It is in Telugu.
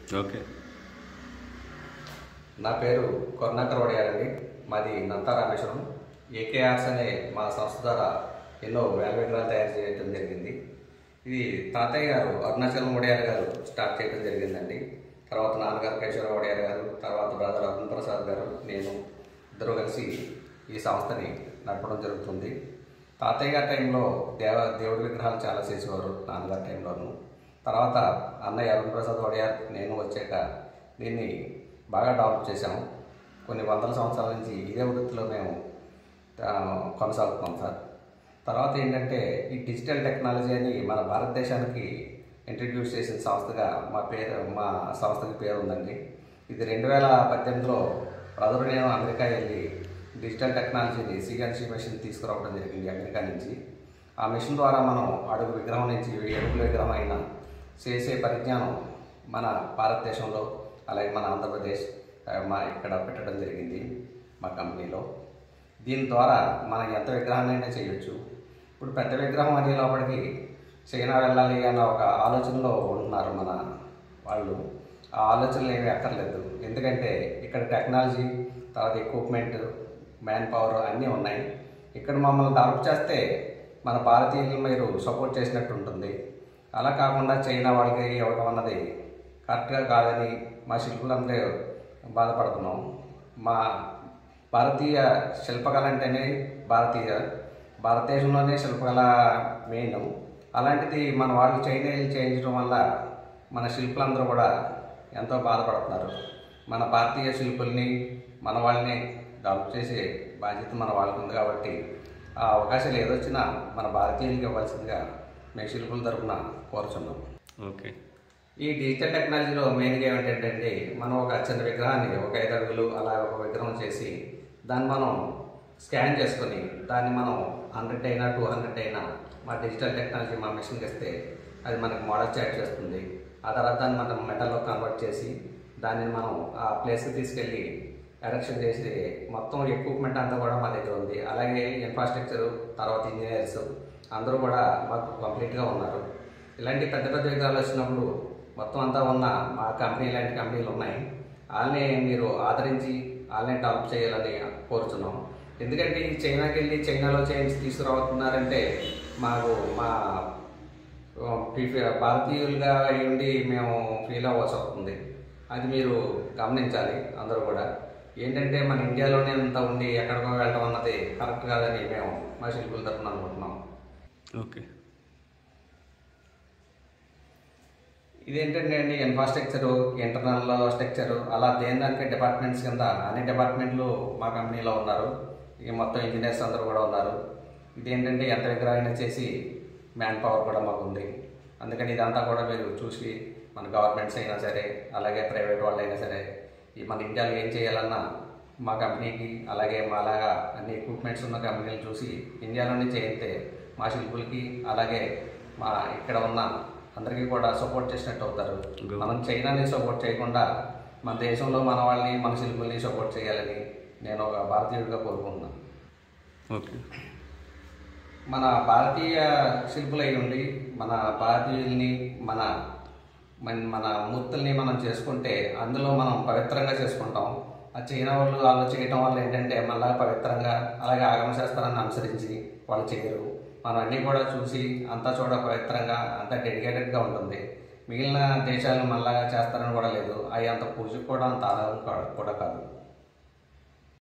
ఓకే. నా పేరు కరుణాకర్ వడియార్ అండి. మాది నంతా రామేశ్వరం. ఏకే ఆర్ట్స్ అనే మా సంస్థ ద్వారా ఎన్నో వేల విగ్రహాలు తయారు చేయడం జరిగింది. ఇది తాతయ్య గారు అరుణాచలం వడియార్ గారు స్టార్ట్ చేయడం జరిగిందండి. తర్వాత నాన్నగారు కేశవరావు వడియార్ గారు, తర్వాత బ్రదర్ అరుణ్ ప్రసాద్ గారు, నేను ఇద్దరు కలిసి ఈ సంస్థని నడపడం జరుగుతుంది. తాతయ్య గారి టైంలో దేవుడి విగ్రహాలు చాలా చేసేవారు, నాన్నగారి టైంలోనూ. తర్వాత అన్నయ్య అరుణ్ ప్రసాద్ వడియార్, నేను వచ్చాక దీన్ని బాగా డెవలప్ చేశాము. కొన్ని వందల సంవత్సరాల నుంచి ఇదే వృత్తిలో మేము కొనసాగుతున్నాం సార్. తర్వాత ఏంటంటే ఈ డిజిటల్ టెక్నాలజీ అని మన భారతదేశానికి ఇంట్రడ్యూస్ చేసిన సంస్థగా మా సంస్థకి పేరు ఉందండి. ఇది 2018లో బ్రదర్ నేను అమెరికా వెళ్ళి డిజిటల్ టెక్నాలజీని సిఎన్సి మెషిన్ తీసుకురావడం జరిగింది అమెరికా నుంచి. ఆ మెషిన్ ద్వారా మనం అడుగు విగ్రహం నుంచి అడుగుల విగ్రహం అయినా చేసే పరిజ్ఞానం మన భారతదేశంలో, అలాగే మన ఆంధ్రప్రదేశ్ ఇక్కడ పెట్టడం జరిగింది మా కంపెనీలో. దీని ద్వారా మనం ఎంత విగ్రహాన్నైనా చేయొచ్చు. ఇప్పుడు పెద్ద విగ్రహం అనే లోపలికి చైనా వెళ్ళాలి అన్న ఒక ఆలోచనలో ఉంటున్నారు మన వాళ్ళు. ఆ ఆలోచనలు ఏమీ అక్కర్లేదు, ఎందుకంటే ఇక్కడ టెక్నాలజీ, తర్వాత ఎక్విప్మెంట్, మ్యాన్ పవర్ అన్నీ ఉన్నాయి. ఇక్కడ మమ్మల్ని డెవలప్ చేస్తే మన భారతీయులు మీరు సపోర్ట్ చేసినట్టు ఉంటుంది. అలా కాకుండా చైనా వాళ్ళకి ఇవ్వడం అన్నది కరెక్ట్గా కాదని మా శిల్పులందరూ బాధపడుతున్నాం. మా భారతీయ శిల్పకళ అంటేనే భారతదేశంలోనే శిల్పకళ మెయిన్. అలాంటిది మన వాళ్ళు చైనా చేయించడం వల్ల మన శిల్పులందరూ కూడా ఎంతో బాధపడుతున్నారు. మన భారతీయ శిల్పుల్ని, మన వాళ్ళని డెవలప్ చేసే బాధ్యత మన వాళ్ళకు ఉంది. కాబట్టి ఆ అవకాశాలు ఏదొచ్చినా మన భారతీయులకి ఇవ్వాల్సిందిగా మేము శిల్పుల తరఫున కోరుచున్నాం. ఓకే. ఈ డిజిటల్ టెక్నాలజీలో మెయిన్గా ఏమిటంటే మనం ఒక చిన్న విగ్రహాన్ని ఒక 5 అడుగులు అలా ఒక విగ్రహం చేసి దాన్ని మనం స్కాన్ చేసుకొని దాన్ని మనం 100 అయినా 200 అయినా మా డిజిటల్ టెక్నాలజీ మా మిషన్కి ఇస్తే అది మనకి మోడల్ చాట్ చేస్తుంది. ఆ తర్వాత దాన్ని మనం మెటల్లో కన్వర్ట్ చేసి దాన్ని మనం ఆ ప్లేస్కి తీసుకెళ్ళి ఎరెక్షన్ చేసి మొత్తం ఎక్విప్మెంట్ అంతా కూడా మా దగ్గర ఉంది. అలాగే ఇన్ఫ్రాస్ట్రక్చరు, తర్వాత ఇంజనీర్స్ అందరూ కూడా మాకు కంప్లీట్గా ఉన్నారు. ఇలాంటి పెద్ద పెద్ద విగ్రహాలు వచ్చినప్పుడు మొత్తం అంతా ఉన్న మా కంపెనీ ఇలాంటి కంపెనీలు ఉన్నాయి. వాళ్ళని మీరు ఆదరించి వాళ్ళని డెవలప్ చేయాలని కోరుతున్నాం. ఎందుకంటే ఈ చైనాకి వెళ్ళి చైనాలో చేయించి తీసుకురావుతున్నారంటే మాకు మా భారతీయులుగా ఉండి మేము ఫీల్ అవ్వాల్సి వస్తుంది. అది మీరు గమనించాలి అందరూ కూడా. ఏంటంటే మన ఇండియాలోనే అంతా ఉండి ఎక్కడికో వెళ్ళడం అన్నది కరెక్ట్ కాదని మేము మా శిల్పుల తరఫున అనుకుంటున్నాం. ఓకే. ఇదేంటంటే అండి ఇన్ఫ్రాస్ట్రక్చరు, ఇంటర్నల్ స్ట్రక్చరు, అలా దానికి డిపార్ట్మెంట్స్ కింద అన్ని డిపార్ట్మెంట్లు మా కంపెనీలో ఉన్నారు. ఇక మొత్తం ఇంజనీర్స్ అందరూ కూడా ఉన్నారు. ఇదేంటంటే ఎంత విగ్రహం చేసి మ్యాన్ పవర్ కూడా మాకు ఉంది. అందుకని ఇదంతా కూడా మీరు చూసి మన గవర్నమెంట్స్ అయినా సరే, అలాగే ప్రైవేట్ వాళ్ళు అయినా సరే, ఈ మన ఇండియాలో ఏం చేయాలన్నా మా కంపెనీకి, అలాగే మాలాగా అన్ని ఎక్విప్మెంట్స్ ఉన్న కంపెనీలు చూసి ఇండియాలోనే చేయితే మా శిల్పులకి, అలాగే మా ఇక్కడ ఉన్న అందరికీ కూడా సపోర్ట్ చేసినట్టు అవుతారు. మనం చైనాని సపోర్ట్ చేయకుండా మన దేశంలో మన వాళ్ళని, మన శిల్పుల్ని సపోర్ట్ చేయాలని నేను ఒక భారతీయుడిగా కోరుకుంటున్నాను. ఓకే. మన భారతీయ శిల్పులై ఉండి మన భారతీయుల్ని, మన మన మూర్తుల్ని మనం చేసుకుంటే అందులో మనం పవిత్రంగా చేసుకుంటాం. ఆ చైనా వాళ్ళు చేయటం వల్ల ఏంటంటే మళ్ళీ పవిత్రంగా, అలాగే ఆగమ శాస్త్రాన్ని అనుసరించి వాళ్ళు చేయరు. మనం అన్నీ కూడా చూసి అంతా చూడ పవిత్రంగా, అంత డెడికేటెడ్గా ఉంటుంది. మిగిలిన దేశాలను మళ్ళా చేస్తారని కూడా లేదు. అవి అంత పూజకు కూడా అంత ఆధారం కూడా కాదు.